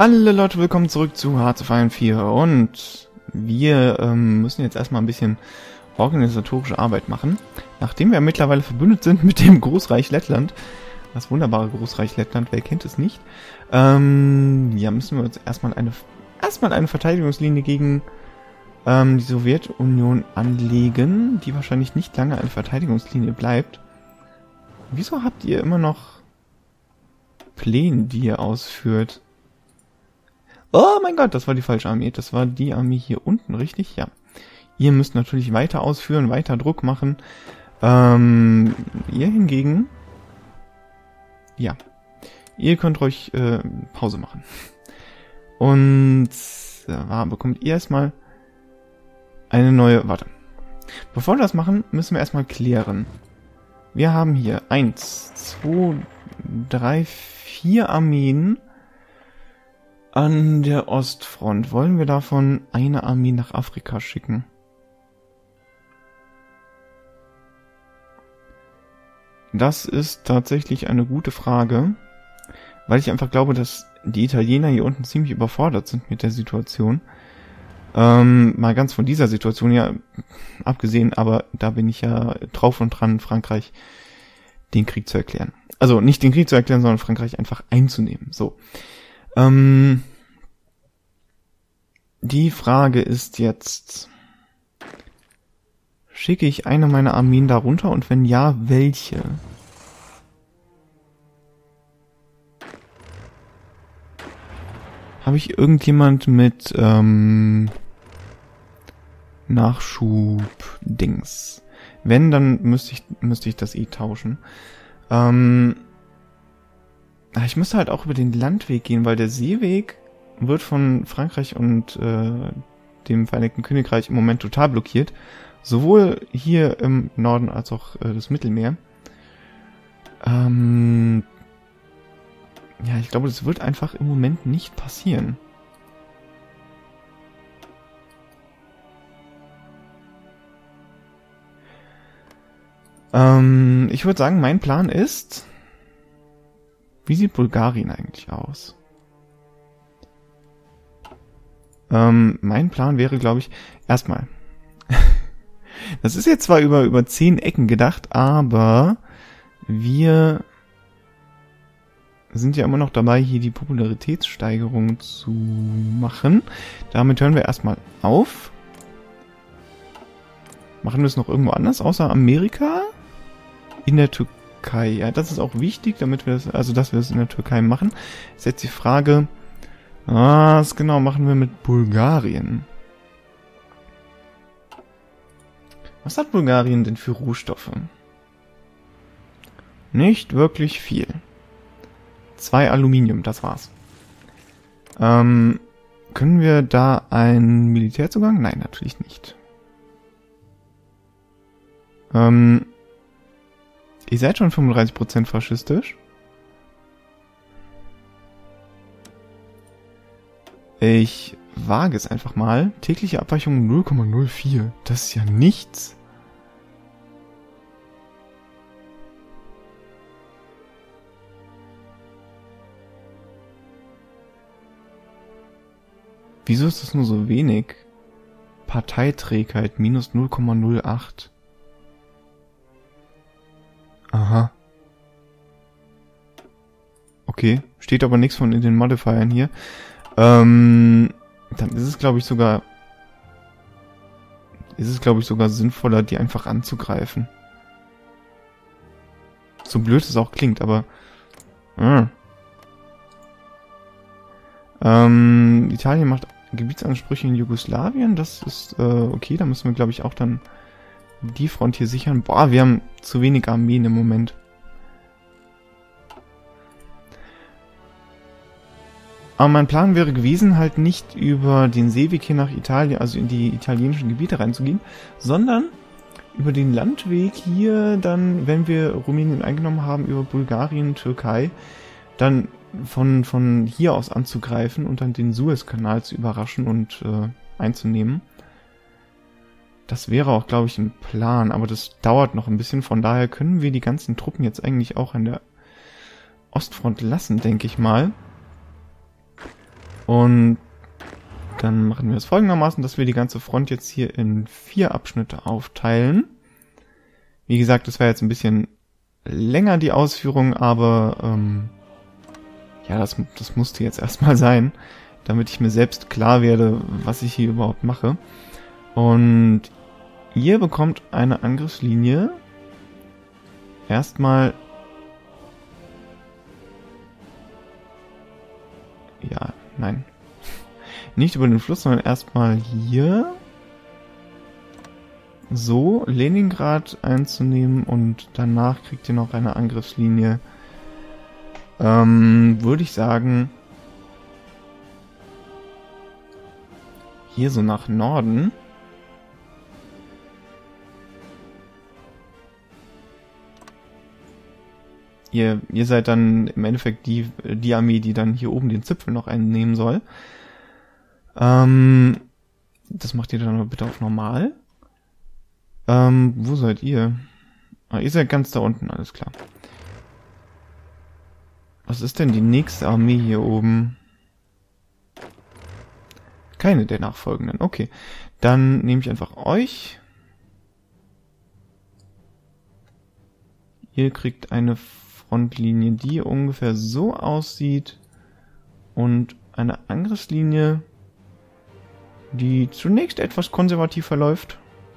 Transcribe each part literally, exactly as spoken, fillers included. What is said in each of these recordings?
Alle Leute, willkommen zurück zu Hearts of Iron vier und wir ähm, müssen jetzt erstmal ein bisschen organisatorische Arbeit machen. Nachdem wir mittlerweile verbündet sind mit dem Großreich Lettland, das wunderbare Großreich Lettland, wer kennt es nicht, ähm, ja, müssen wir uns erstmal eine, erstmal eine Verteidigungslinie gegen ähm, die Sowjetunion anlegen, die wahrscheinlich nicht lange eine Verteidigungslinie bleibt. Wieso habt ihr immer noch Pläne, die ihr ausführt? Oh mein Gott, das war die falsche Armee. Das war die Armee hier unten, richtig? Ja. Ihr müsst natürlich weiter ausführen, weiter Druck machen. Ähm, ihr hingegen... Ja. Ihr könnt euch äh, Pause machen. Und äh, bekommt ihr erstmal eine neue... Warte. Bevor wir das machen, müssen wir erstmal klären. Wir haben hier eins, zwei, drei, vier Armeen an der Ostfront. Wollen wir davon eine Armee nach Afrika schicken? Das ist tatsächlich eine gute Frage, weil ich einfach glaube, dass die Italiener hier unten ziemlich überfordert sind mit der Situation. Ähm, mal ganz von dieser Situation ja abgesehen, aber da bin ich ja drauf und dran, Frankreich den Krieg zu erklären. Also nicht den Krieg zu erklären, sondern Frankreich einfach einzunehmen. So. Ähm, die Frage ist jetzt, schicke ich eine meiner Armeen darunter und wenn ja, welche? Habe ich irgendjemand mit ähm, Nachschub-Dings? Wenn, dann müsste ich, müsste ich das eh tauschen. Ähm, ich müsste halt auch über den Landweg gehen, weil der Seeweg wird von Frankreich und äh, dem Vereinigten Königreich im Moment total blockiert. Sowohl hier im Norden als auch äh, das Mittelmeer. Ähm, ja, ich glaube, das wird einfach im Moment nicht passieren. Ähm, ich würde sagen, mein Plan ist... Wie sieht Bulgarien eigentlich aus? Ähm, mein Plan wäre, glaube ich, erstmal. Das ist jetzt zwar über, über zehn Ecken gedacht, aber wir sind ja immer noch dabei, hier die Popularitätssteigerung zu machen. Damit hören wir erstmal auf. Machen wir es noch irgendwo anders, außer Amerika? In der Türkei. Ja, das ist auch wichtig, damit wir das, also dass wir das in der Türkei machen. Ist jetzt die Frage, was genau machen wir mit Bulgarien? Was hat Bulgarien denn für Rohstoffe? Nicht wirklich viel. Zwei Aluminium, das war's. Ähm, können wir da einen Militärzugang? Nein, natürlich nicht. Ähm, ihr seid schon fünfunddreißig Prozent faschistisch. Ich wage es einfach mal. Tägliche Abweichung null Komma null vier. Das ist ja nichts. Wieso ist das nur so wenig? Parteiträgheit minus null Komma null acht. Aha. Okay, steht aber nichts von in den Modifiern hier. Ähm, dann ist es, glaube ich, sogar... Ist es, glaube ich, sogar sinnvoller, die einfach anzugreifen. So blöd es auch klingt, aber... Äh. Ähm, Italien macht Gebietsansprüche in Jugoslawien. Das ist äh, okay, da müssen wir, glaube ich, auch dann die Front hier sichern. Boah, wir haben zu wenig Armeen im Moment. Aber mein Plan wäre gewesen, halt nicht über den Seeweg hier nach Italien, also in die italienischen Gebiete reinzugehen, sondern über den Landweg hier dann, wenn wir Rumänien eingenommen haben, über Bulgarien, Türkei, dann von, von hier aus anzugreifen und dann den Suezkanal zu überraschen und äh, einzunehmen. Das wäre auch, glaube ich, ein Plan, aber das dauert noch ein bisschen. Von daher können wir die ganzen Truppen jetzt eigentlich auch an der Ostfront lassen, denke ich mal. Und dann machen wir es folgendermaßen, dass wir die ganze Front jetzt hier in vier Abschnitte aufteilen. Wie gesagt, das war jetzt ein bisschen länger, die Ausführung, aber ähm, ja, das, das musste jetzt erstmal sein, damit ich mir selbst klar werde, was ich hier überhaupt mache. Und ihr bekommt eine Angriffslinie. Erstmal... Ja, nein. Nicht über den Fluss, sondern erstmal hier so Leningrad einzunehmen und danach kriegt ihr noch eine Angriffslinie. Ähm, würde ich sagen, hier so nach Norden. Ihr, ihr seid dann im Endeffekt die, die Armee, die dann hier oben den Zipfel noch einnehmen soll. Ähm, das macht ihr dann aber bitte auf normal. Ähm, wo seid ihr? Ah, ihr seid ganz da unten, alles klar. Was ist denn die nächste Armee hier oben? Keine der nachfolgenden, okay. Dann nehme ich einfach euch. Ihr kriegt eine Frontlinie, die ungefähr so aussieht. Und eine Angriffslinie, die zunächst etwas konservativ verläuft.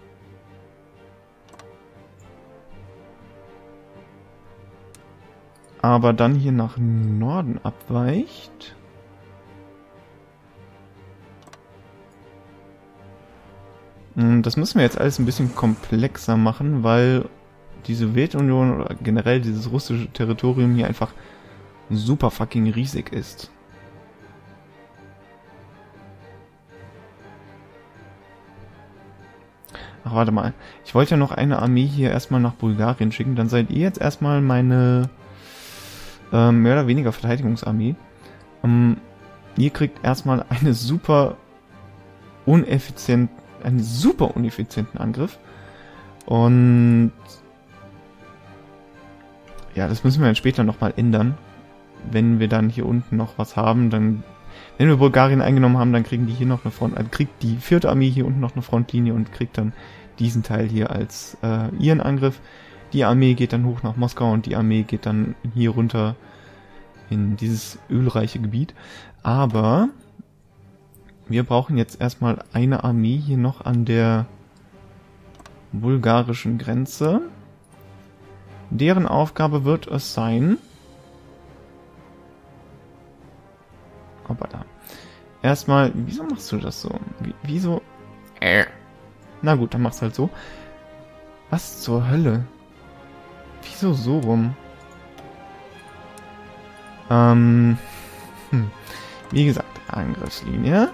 Aber dann hier nach Norden abweicht. Das müssen wir jetzt alles ein bisschen komplexer machen, weil die Sowjetunion oder generell dieses russische Territorium hier einfach super fucking riesig ist. Ach, warte mal. Ich wollte ja noch eine Armee hier erstmal nach Bulgarien schicken. Dann seid ihr jetzt erstmal meine äh, mehr oder weniger Verteidigungsarmee. Ähm, ihr kriegt erstmal eine super uneffizient, einen super uneffizienten Angriff. Und ja, das müssen wir dann später nochmal ändern. Wenn wir dann hier unten noch was haben, dann... Wenn wir Bulgarien eingenommen haben, dann kriegen die hier noch eine Front, also kriegt die vierte Armee hier unten noch eine Frontlinie und kriegt dann diesen Teil hier als äh, ihren Angriff. Die Armee geht dann hoch nach Moskau und die Armee geht dann hier runter in dieses ölreiche Gebiet. Aber wir brauchen jetzt erstmal eine Armee hier noch an der bulgarischen Grenze. Deren Aufgabe wird es sein... Aber da. Erstmal, wieso machst du das so? Wie, wieso? Äh. Na gut, dann mach's halt so. Was zur Hölle? Wieso so rum? Ähm. Hm. Wie gesagt, Angriffslinie.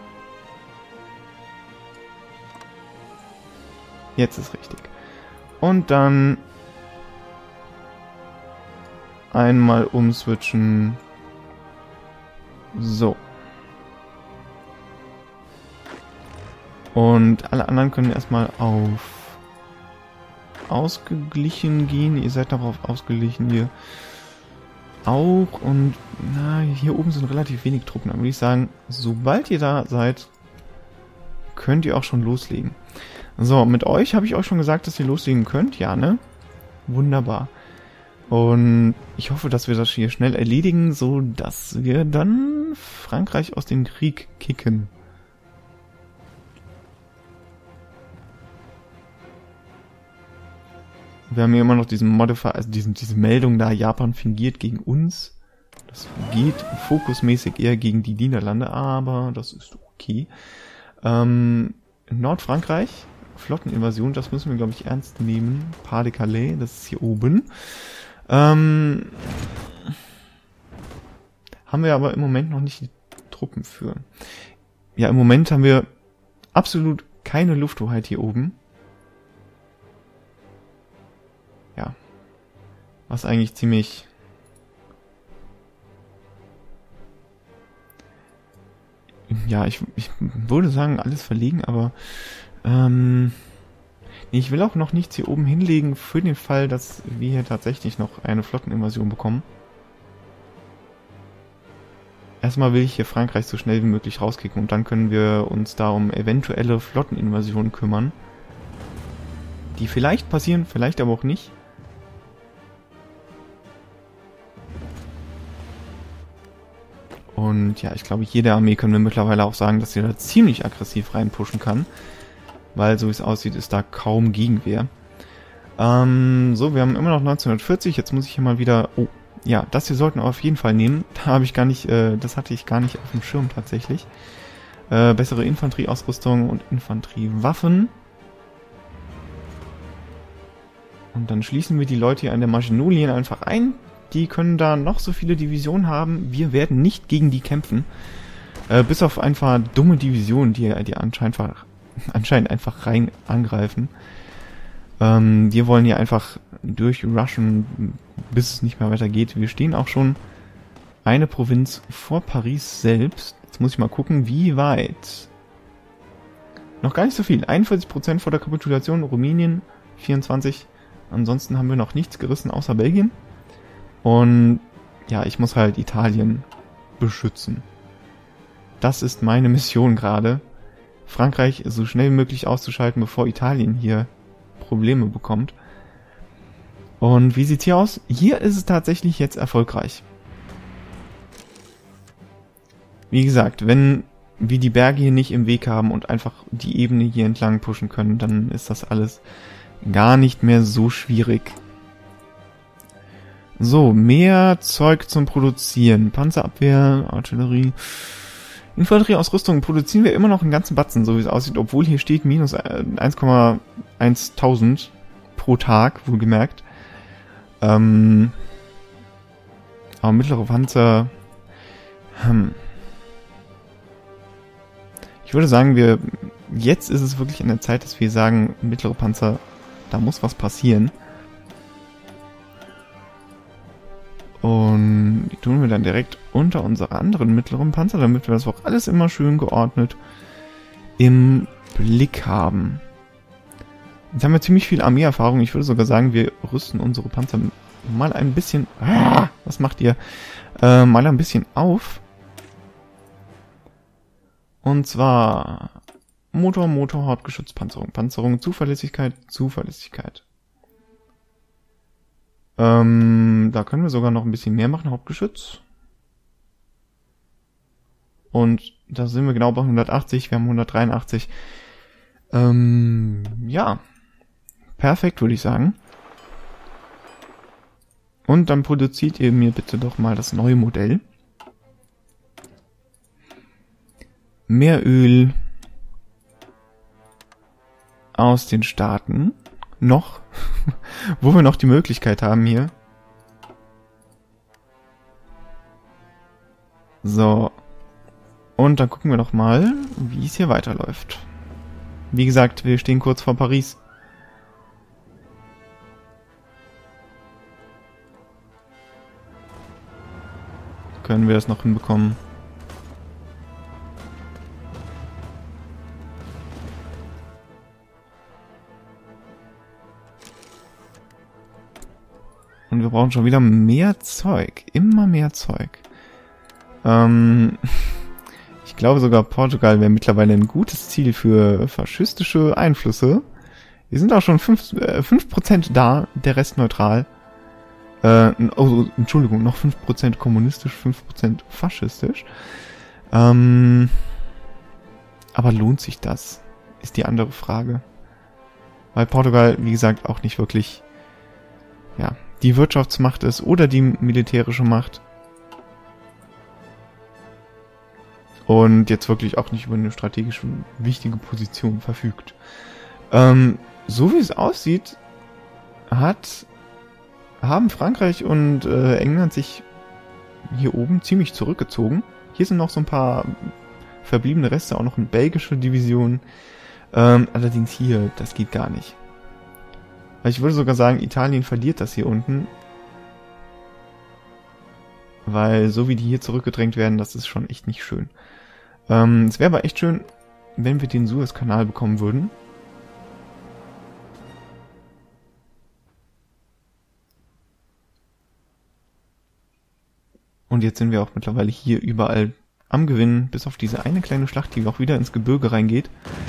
Jetzt ist richtig. Und dann einmal umswitchen. So. Und alle anderen können erstmal auf ausgeglichen gehen. Ihr seid darauf ausgeglichen hier auch. Und na, hier oben sind relativ wenig Truppen. Dann würde ich sagen, sobald ihr da seid, könnt ihr auch schon loslegen. So, mit euch habe ich euch schon gesagt, dass ihr loslegen könnt. Ja, ne? Wunderbar. Und ich hoffe, dass wir das hier schnell erledigen, so dass wir dann Frankreich aus dem Krieg kicken. Wir haben hier immer noch diesen Modifier, also diesen, diese Meldung da, Japan fingiert gegen uns. Das geht fokusmäßig eher gegen die Niederlande, aber das ist okay. Ähm, Nordfrankreich, Flotteninvasion, das müssen wir, glaube ich, ernst nehmen. Pas de Calais, das ist hier oben. Ähm, haben wir aber im Moment noch nicht die Truppen für. Ja, im Moment haben wir absolut keine Lufthoheit hier oben. Ja. Was eigentlich ziemlich... Ja, ich, ich würde sagen, alles verlegen, aber... Ähm, ich will auch noch nichts hier oben hinlegen für den Fall, dass wir hier tatsächlich noch eine Flotteninvasion bekommen. erstmal will ich hier Frankreich so schnell wie möglich rauskicken und dann können wir uns da um eventuelle Flotteninvasionen kümmern. Die vielleicht passieren, vielleicht aber auch nicht. Und ja, ich glaube, jede Armee können wir mittlerweile auch sagen, dass sie da ziemlich aggressiv reinpushen kann. Weil, so wie es aussieht, ist da kaum Gegenwehr. Ähm, so, wir haben immer noch neunzehnhundertvierzig. Jetzt muss ich hier mal wieder... Oh, ja, das hier sollten wir auf jeden Fall nehmen. Da habe ich gar nicht... Äh, das hatte ich gar nicht auf dem Schirm tatsächlich. Äh, bessere Infanterieausrüstung und Infanteriewaffen. Und dann schließen wir die Leute hier an der Maginolien einfach ein. Die können da noch so viele Divisionen haben. Wir werden nicht gegen die kämpfen. Äh, bis auf einfach dumme Divisionen, die, die anscheinend, anscheinend einfach rein angreifen. Ähm, wir wollen hier einfach durchrushen, bis es nicht mehr weitergeht. Wir stehen auch schon eine Provinz vor Paris selbst. Jetzt muss ich mal gucken, wie weit. Noch gar nicht so viel. einundvierzig Prozent vor der Kapitulation. Rumänien vierundzwanzig. Ansonsten haben wir noch nichts gerissen, außer Belgien. Und ja, ich muss halt Italien beschützen. Das ist meine Mission gerade. Frankreich so schnell wie möglich auszuschalten, bevor Italien hier Probleme bekommt. Und wie sieht's hier aus? Hier ist es tatsächlich jetzt erfolgreich. Wie gesagt, wenn wir die Berge hier nicht im Weg haben und einfach die Ebene hier entlang pushen können, dann ist das alles gar nicht mehr so schwierig. So, mehr Zeug zum Produzieren. Panzerabwehr, Artillerie, Infanterieausrüstung produzieren wir immer noch einen ganzen Batzen, so wie es aussieht, obwohl hier steht minus eins Komma tausend pro Tag, wohlgemerkt. Ähm, aber mittlere Panzer... Hm. Ich würde sagen, wir jetzt ist es wirklich an der Zeit, dass wir sagen, mittlere Panzer, da muss was passieren. Und die tun wir dann direkt unter unsere anderen mittleren Panzer, damit wir das auch alles immer schön geordnet im Blick haben. Jetzt haben wir ziemlich viel Armeeerfahrung. Ich würde sogar sagen, wir rüsten unsere Panzer mal ein bisschen... Ah, was macht ihr? Äh, mal ein bisschen auf. Und zwar Motor, Motor, Hauptgeschütz, Panzerung, Panzerung, Zuverlässigkeit, Zuverlässigkeit. Ähm, da können wir sogar noch ein bisschen mehr machen, Hauptgeschütz. Und da sind wir genau bei hundertachtzig, wir haben hundertdreiundachtzig. Ähm, ja. Perfekt, würde ich sagen. Und dann produziert ihr mir bitte doch mal das neue Modell. Mehr Öl aus den Staaten. Noch. Wo wir noch die Möglichkeit haben hier. So. Und dann gucken wir noch mal, wie es hier weiterläuft. Wie gesagt, wir stehen kurz vor Paris. Können wir das noch hinbekommen? Und wir brauchen schon wieder mehr Zeug. Immer mehr Zeug. Ähm, ich glaube sogar Portugal wäre mittlerweile ein gutes Ziel für faschistische Einflüsse. Wir sind auch schon fünf Prozent da, der Rest neutral. Äh, oh, Entschuldigung, noch fünf Prozent kommunistisch, fünf Prozent faschistisch. Ähm, aber lohnt sich das? Ist die andere Frage. Weil Portugal, wie gesagt, auch nicht wirklich... ja, die Wirtschaftsmacht ist oder die militärische Macht. Und jetzt wirklich auch nicht über eine strategisch wichtige Position verfügt. Ähm, so wie es aussieht, hat, haben Frankreich und äh, England sich hier oben ziemlich zurückgezogen. Hier sind noch so ein paar verbliebene Reste, auch noch eine belgische Division. Ähm, allerdings hier, das geht gar nicht. Ich würde sogar sagen, Italien verliert das hier unten. Weil so wie die hier zurückgedrängt werden, das ist schon echt nicht schön. Ähm, es wäre aber echt schön, wenn wir den Suezkanal bekommen würden. Und jetzt sind wir auch mittlerweile hier überall am Gewinnen, bis auf diese eine kleine Schlacht, die auch wieder ins Gebirge reingeht.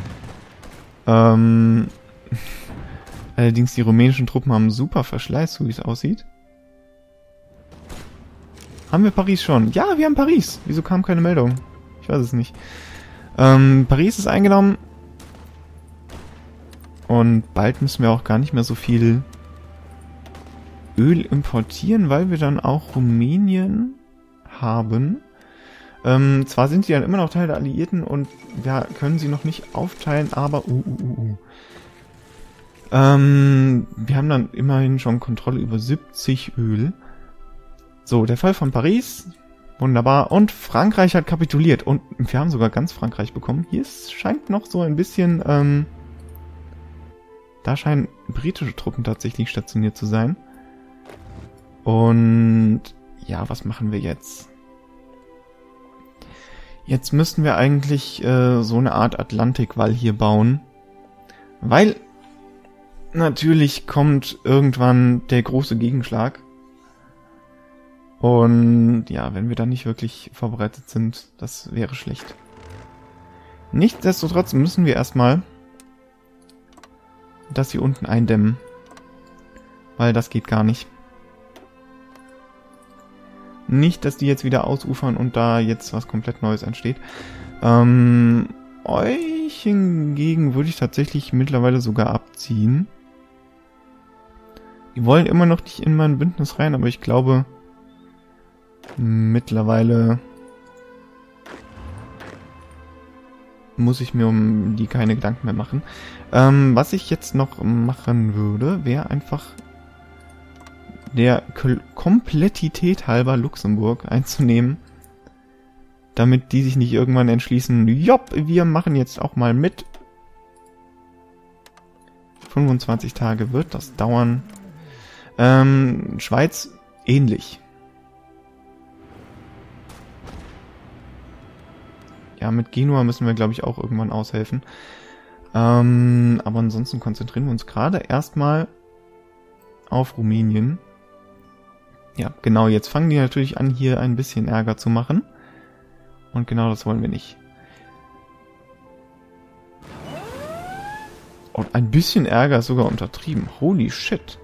Ähm, allerdings die rumänischen Truppen haben super Verschleiß, so wie es aussieht. Haben wir Paris schon? Ja, wir haben Paris. Wieso kam keine Meldung? Ich weiß es nicht. Ähm, Paris ist eingenommen. Und bald müssen wir auch gar nicht mehr so viel Öl importieren, weil wir dann auch Rumänien haben. Ähm, zwar sind sie dann immer noch Teil der Alliierten und wir können sie noch nicht aufteilen, aber uh, uh, uh, uh. Ähm, wir haben dann immerhin schon Kontrolle über siebzig Öl. So, der Fall von Paris. Wunderbar. Und Frankreich hat kapituliert. Und wir haben sogar ganz Frankreich bekommen. Hier ist, scheint noch so ein bisschen... Ähm, da scheinen britische Truppen tatsächlich stationiert zu sein. Und... ja, was machen wir jetzt? Jetzt müssten wir eigentlich äh, so eine Art Atlantikwall hier bauen. Weil natürlich kommt irgendwann der große Gegenschlag. Und ja, wenn wir da nicht wirklich vorbereitet sind, das wäre schlecht. Nichtsdestotrotz müssen wir erstmal das hier unten eindämmen. Weil das geht gar nicht. Nicht, dass die jetzt wieder ausufern und da jetzt was komplett Neues entsteht. Ähm, euch hingegen würde ich tatsächlich mittlerweile sogar abziehen. Die wollen immer noch nicht in mein Bündnis rein, aber ich glaube... mittlerweile muss ich mir um die keine Gedanken mehr machen. Ähm, was ich jetzt noch machen würde, wäre einfach der K- Komplettität halber Luxemburg einzunehmen, damit die sich nicht irgendwann entschließen, jopp, wir machen jetzt auch mal mit. fünfundzwanzig Tage wird das dauern. Ähm, Schweiz ähnlich. Ja, mit Genua müssen wir, glaube ich, auch irgendwann aushelfen. Ähm, aber ansonsten konzentrieren wir uns gerade erstmal auf Rumänien. Ja, genau, jetzt fangen die natürlich an, hier ein bisschen Ärger zu machen. Und genau das wollen wir nicht. Und ein bisschen Ärger ist sogar untertrieben. Holy shit.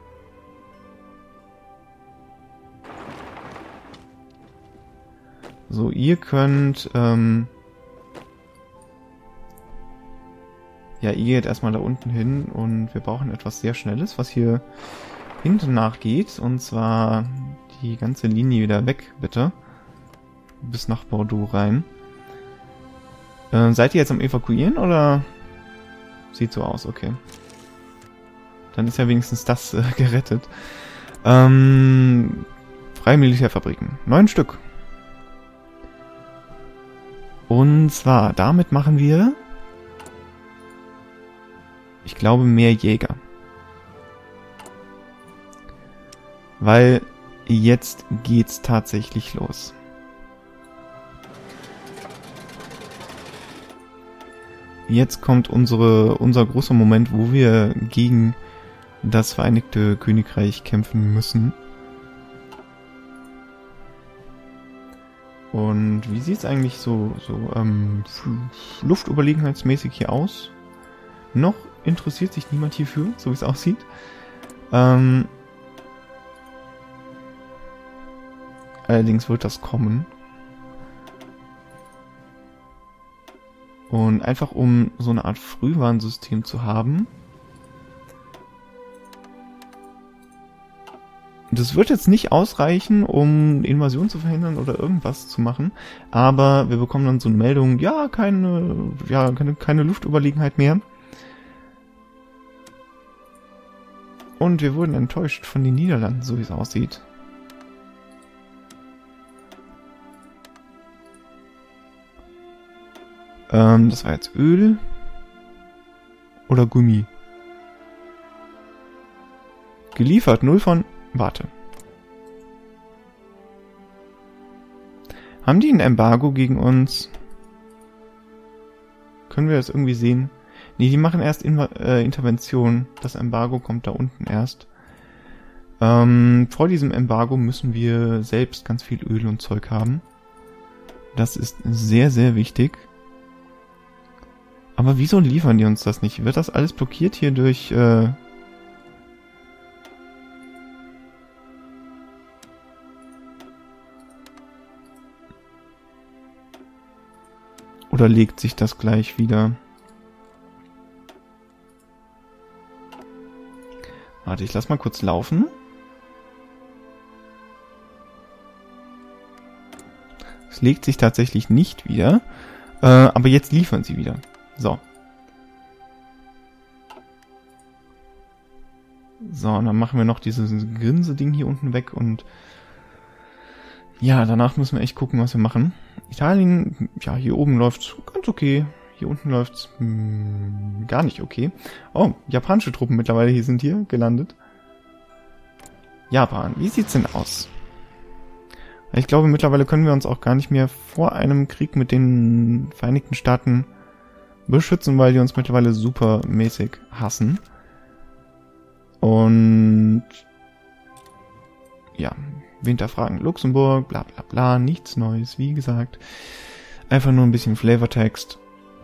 So, ihr könnt, ähm... ja, ihr geht erstmal da unten hin und wir brauchen etwas sehr Schnelles, was hier hinten nachgeht. Und zwar die ganze Linie wieder weg, bitte. Bis nach Bordeaux rein. Äh, seid ihr jetzt am Evakuieren oder? Sieht so aus, okay. Dann ist ja wenigstens das äh, gerettet. Ähm, freie Militärfabriken. Neun Stück. Und zwar, damit machen wir, ich glaube, mehr Jäger. Weil jetzt geht's tatsächlich los. Jetzt kommt unsere, unser großer Moment, wo wir gegen das Vereinigte Königreich kämpfen müssen. Und wie sieht es eigentlich so, so ähm, luftüberlegenheitsmäßig hier aus? Noch interessiert sich niemand hierfür, so wie es aussieht. Ähm, allerdings wird das kommen. Und einfach um so eine Art Frühwarnsystem zu haben. Das wird jetzt nicht ausreichen, um Invasion zu verhindern oder irgendwas zu machen, aber wir bekommen dann so eine Meldung, ja, keine, ja, keine, keine Luftüberlegenheit mehr. Und wir wurden enttäuscht von den Niederlanden, so wie es aussieht. Ähm, das war jetzt Öl oder Gummi. Geliefert, null von... Warte. Haben die ein Embargo gegen uns? Können wir das irgendwie sehen? Nee, die machen erst In äh, Intervention. Das Embargo kommt da unten erst. Ähm, vor diesem Embargo müssen wir selbst ganz viel Öl und Zeug haben. Das ist sehr, sehr wichtig. Aber wieso liefern die uns das nicht? Wird das alles blockiert hier durch... Äh Oder legt sich das gleich wieder? Warte, ich lass mal kurz laufen. Es legt sich tatsächlich nicht wieder. Äh, aber jetzt liefern sie wieder. So. So, und dann machen wir noch dieses Grinse-Ding hier unten weg und ja, danach müssen wir echt gucken, was wir machen. Italien, ja, hier oben läuft's ganz okay. Hier unten läuft's mh, gar nicht okay. Oh, japanische Truppen mittlerweile hier sind hier gelandet. Japan, wie sieht's denn aus? Ich glaube, mittlerweile können wir uns auch gar nicht mehr vor einem Krieg mit den Vereinigten Staaten beschützen, weil die uns mittlerweile supermäßig hassen. Und ja, Winterfragen Luxemburg, bla bla bla, nichts Neues, wie gesagt. Einfach nur ein bisschen Flavortext.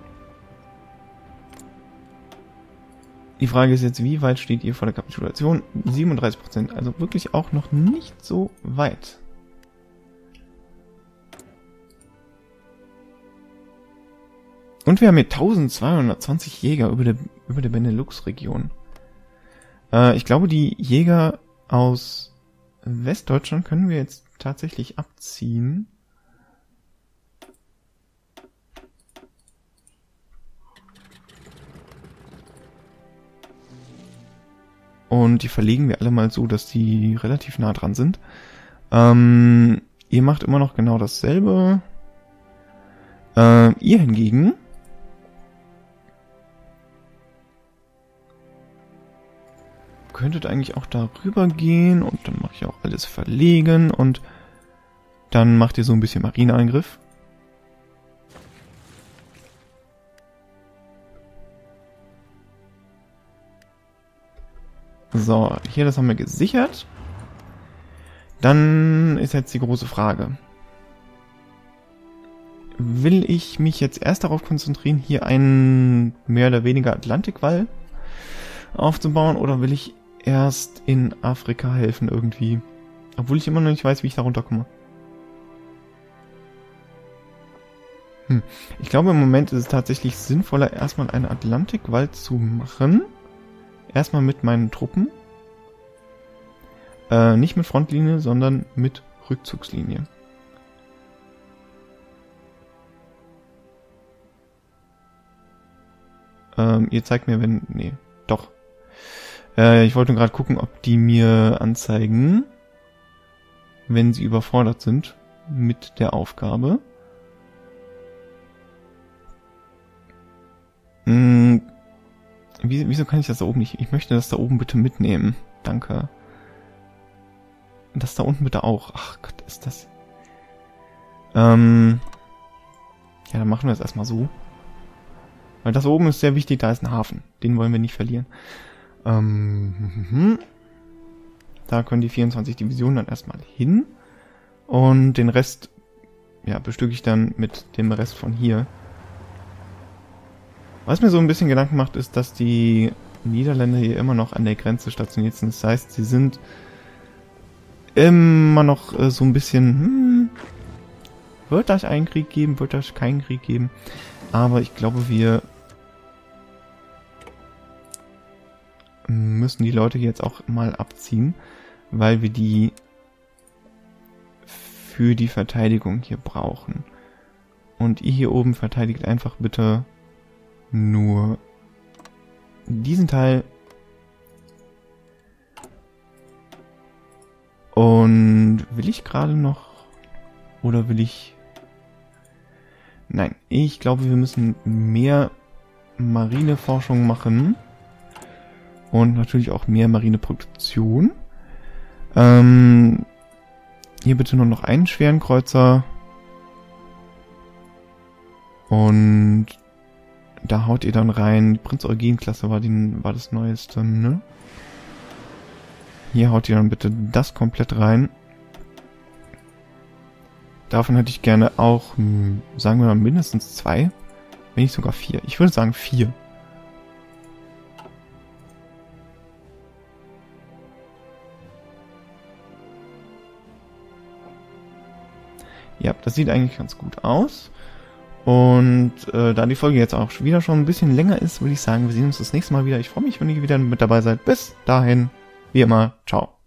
Die Frage ist jetzt, wie weit steht ihr vor der Kapitulation? siebenunddreißig Prozent, also wirklich auch noch nicht so weit. Und wir haben hier eintausendzweihundertzwanzig Jäger über der, über der Benelux-Region. Äh, ich glaube, die Jäger aus Westdeutschland können wir jetzt tatsächlich abziehen. Und die verlegen wir alle mal so, dass die relativ nah dran sind. Ähm, ihr macht immer noch genau dasselbe. Äh, ihr hingegen könntet eigentlich auch darüber gehen und dann mache ich auch alles verlegen und dann macht ihr so ein bisschen Marineeingriff. So, hier, das haben wir gesichert. Dann ist jetzt die große Frage. Will ich mich jetzt erst darauf konzentrieren, hier einen mehr oder weniger Atlantikwall aufzubauen, oder will ich erst in Afrika helfen irgendwie? Obwohl ich immer noch nicht weiß, wie ich da runterkomme. Hm. Ich glaube, im Moment ist es tatsächlich sinnvoller, erstmal einen Atlantikwall zu machen. Erstmal mit meinen Truppen. Äh, nicht mit Frontlinie, sondern mit Rückzugslinie. Ähm, ihr zeigt mir, wenn... Nee, doch. Äh, ich wollte gerade gucken, ob die mir anzeigen, wenn sie überfordert sind mit der Aufgabe. Hm, wie, wieso kann ich das da oben nicht? Ich möchte das da oben bitte mitnehmen. Danke. Das da unten bitte auch. Ach Gott, ist das... Ähm... Ja, dann machen wir es erstmal so. Weil das oben ist sehr wichtig, da ist ein Hafen. Den wollen wir nicht verlieren. Ähm, da können die vierundzwanzig Divisionen dann erstmal hin. Und den Rest, ja, bestücke ich dann mit dem Rest von hier. Was mir so ein bisschen Gedanken macht, ist, dass die Niederländer hier immer noch an der Grenze stationiert sind. Das heißt, sie sind immer noch äh, so ein bisschen, hm, wird das einen Krieg geben, wird das keinen Krieg geben. Aber ich glaube, wir müssen die Leute jetzt auch mal abziehen, weil wir die für die Verteidigung hier brauchen. Und ihr hier oben verteidigt einfach bitte nur diesen Teil. Und will ich gerade noch, oder will ich... Nein, ich glaube, wir müssen mehr Marineforschung machen. Und natürlich auch mehr Marineproduktion. Ähm, hier bitte nur noch einen schweren Kreuzer. Und da haut ihr dann rein. Prinz Eugen-Klasse war, war das Neueste, ne? Hier haut ihr dann bitte das komplett rein. Davon hätte ich gerne auch, hm, sagen wir mal, mindestens zwei. Wenn nicht sogar vier. Ich würde sagen vier. Ja, das sieht eigentlich ganz gut aus. Und äh, da die Folge jetzt auch wieder schon ein bisschen länger ist, würde ich sagen, wir sehen uns das nächste Mal wieder. Ich freue mich, wenn ihr wieder mit dabei seid. Bis dahin, wie immer, ciao.